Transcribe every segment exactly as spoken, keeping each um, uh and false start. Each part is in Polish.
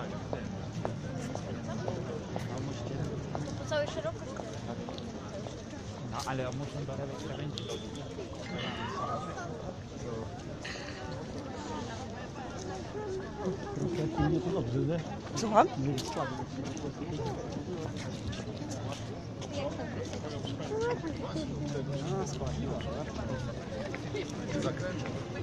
Po całej szerokości. No ale muszą dolewać krawędzi. Nie to dobrze, nie? Słucham? Nie słaby. Zakręt.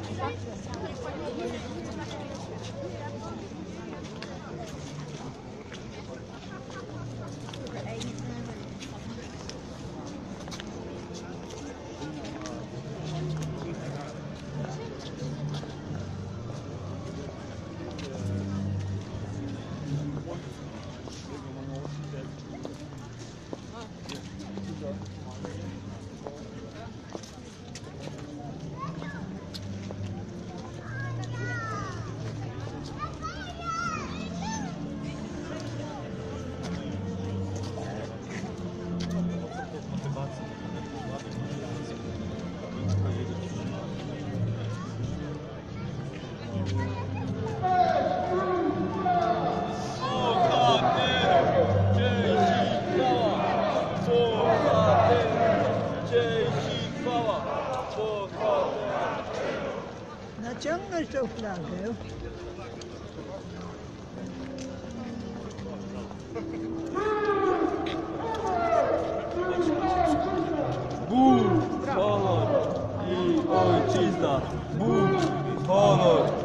Naciągnąć tą flagę. Bóg, honor i ojczyzna. Bóg, honor